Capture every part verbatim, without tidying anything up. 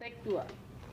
Take dua.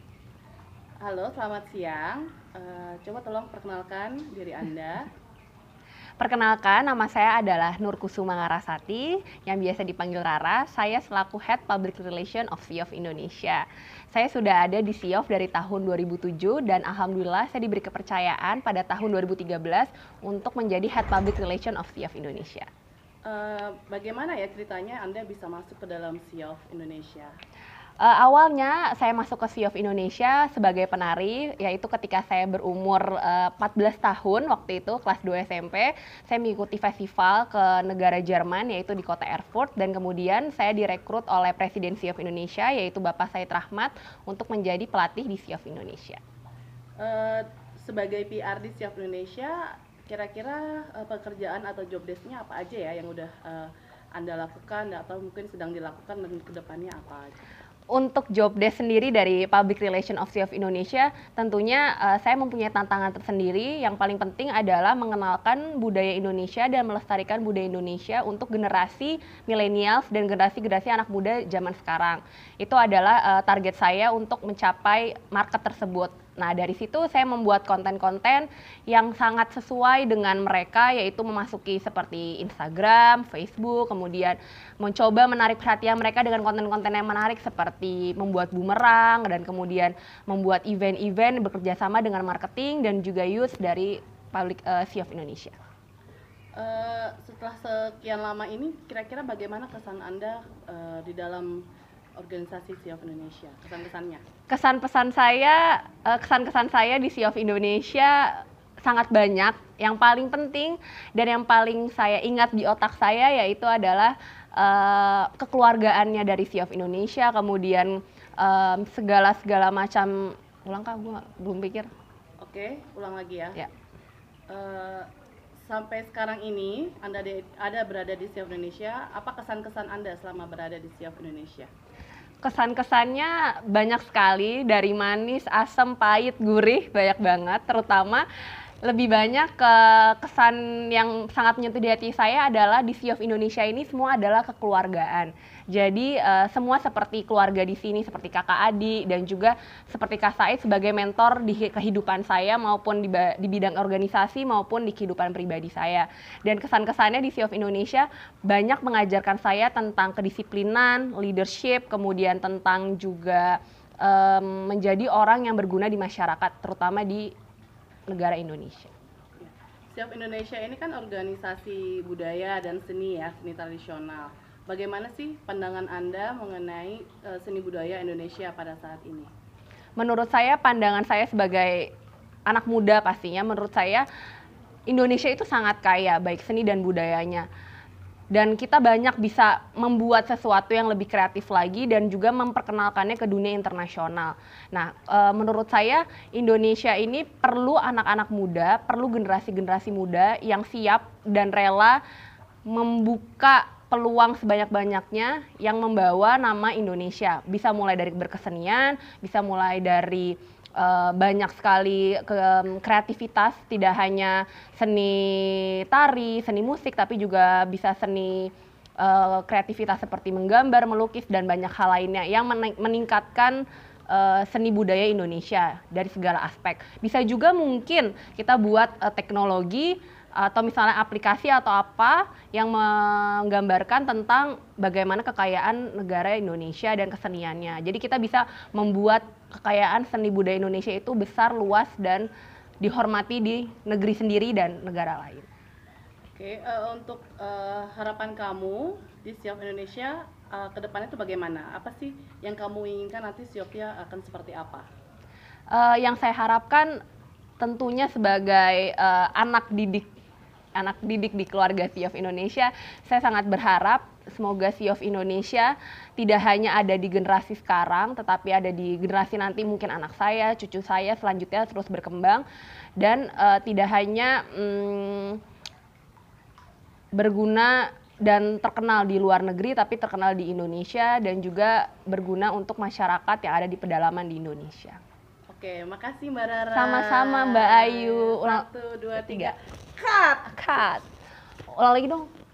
Halo, selamat siang. Eh, coba tolong perkenalkan diri Anda. Perkenalkan, nama saya adalah Nur Kusuma Ngarasati, yang biasa dipanggil Rara. Saya selaku Head Public Relation of SIOF Indonesia. Saya sudah ada di SIOF dari tahun dua ribu tujuh dan alhamdulillah saya diberi kepercayaan pada tahun dua ribu tiga belas untuk menjadi Head Public Relation of SIOF Indonesia. Eh, bagaimana ya ceritanya Anda bisa masuk ke dalam SIOF Indonesia? Uh, awalnya saya masuk ke SIOF Indonesia sebagai penari, yaitu ketika saya berumur uh, empat belas tahun, waktu itu kelas dua S M P. Saya mengikuti festival ke negara Jerman, yaitu di kota Erfurt, dan kemudian saya direkrut oleh Presiden SIOF Indonesia, yaitu Bapak Said Rahmat, untuk menjadi pelatih di SIOF Indonesia. Eh, sebagai P R di SIOF Indonesia, kira-kira eh, pekerjaan atau job desk-nya apa aja ya yang udah eh, Anda lakukan atau mungkin sedang dilakukan dan kedepannya apa aja? Untuk job desk sendiri dari Public Relation of SIOF Indonesia, tentunya uh, saya mempunyai tantangan tersendiri. Yang paling penting adalah mengenalkan budaya Indonesia dan melestarikan budaya Indonesia untuk generasi millennials dan generasi-generasi anak muda zaman sekarang. Itu adalah uh, target saya untuk mencapai market tersebut. Nah, dari situ saya membuat konten-konten yang sangat sesuai dengan mereka, yaitu memasuki seperti Instagram, Facebook, kemudian mencoba menarik perhatian mereka dengan konten-konten yang menarik seperti membuat bumerang, dan kemudian membuat event-event bekerja sama dengan marketing dan juga youth dari Public uh, SIOF Indonesia. Uh, setelah sekian lama ini, kira-kira bagaimana kesan Anda uh, di dalam organisasi SIOF Indonesia, kesan-kesannya? Kesan-pesan saya, kesan-kesan saya di SIOF Indonesia sangat banyak. Yang paling penting dan yang paling saya ingat di otak saya yaitu adalah uh, kekeluargaannya dari SIOF Indonesia, kemudian um, segala-segala macam, ulang kak, gue belum pikir. Oke, ulang lagi ya. Ya. Uh, sampai sekarang ini Anda de, ada berada di SIOF Indonesia, apa kesan-kesan Anda selama berada di SIOF Indonesia? Kesan-kesannya banyak sekali, dari manis, asam, pahit, gurih, banyak banget. Terutama lebih banyak ke kesan yang sangat menyentuh di hati saya adalah di SIOF Indonesia ini semua adalah kekeluargaan. Jadi uh, semua seperti keluarga di sini, seperti kakak adik, dan juga seperti Kak Said sebagai mentor di kehidupan saya maupun di, di bidang organisasi maupun di kehidupan pribadi saya. Dan kesan-kesannya di SIOF Indonesia banyak mengajarkan saya tentang kedisiplinan, leadership, kemudian tentang juga um, menjadi orang yang berguna di masyarakat, terutama di negara Indonesia. SIOF Indonesia ini kan organisasi budaya dan seni ya, seni tradisional. Bagaimana sih pandangan Anda mengenai uh, seni budaya Indonesia pada saat ini? Menurut saya, pandangan saya sebagai anak muda pastinya, menurut saya Indonesia itu sangat kaya, baik seni dan budayanya. Dan kita banyak bisa membuat sesuatu yang lebih kreatif lagi dan juga memperkenalkannya ke dunia internasional. Nah, e, menurut saya Indonesia ini perlu anak-anak muda, perlu generasi-generasi muda yang siap dan rela membuka peluang sebanyak-banyaknya yang membawa nama Indonesia. Bisa mulai dari berkesenian, bisa mulai dari Uh, banyak sekali ke, um, kreativitas, tidak hanya seni tari, seni musik, tapi juga bisa seni uh, kreativitas seperti menggambar, melukis, dan banyak hal lainnya yang meningkatkan uh, seni budaya Indonesia dari segala aspek. Bisa juga mungkin kita buat uh, teknologi atau misalnya aplikasi atau apa yang menggambarkan tentang bagaimana kekayaan negara Indonesia dan keseniannya. Jadi kita bisa membuat kekayaan seni budaya Indonesia itu besar, luas, dan dihormati di negeri sendiri dan negara lain. Oke, uh, untuk uh, harapan kamu di SIOF Indonesia uh, ke depannya itu bagaimana? Apa sih yang kamu inginkan nanti SIOF-nya akan seperti apa? Uh, yang saya harapkan tentunya sebagai uh, anak didik anak didik di keluarga SIOF Indonesia, saya sangat berharap semoga SIOF Indonesia tidak hanya ada di generasi sekarang, tetapi ada di generasi nanti, mungkin anak saya, cucu saya selanjutnya terus berkembang, dan uh, tidak hanya um, berguna dan terkenal di luar negeri, tapi terkenal di Indonesia dan juga berguna untuk masyarakat yang ada di pedalaman di Indonesia. Oke, makasih Mbak Rara. Sama-sama Mbak Ayu. Satu, dua, tiga. Cut. Cut. Ulang lagi dong.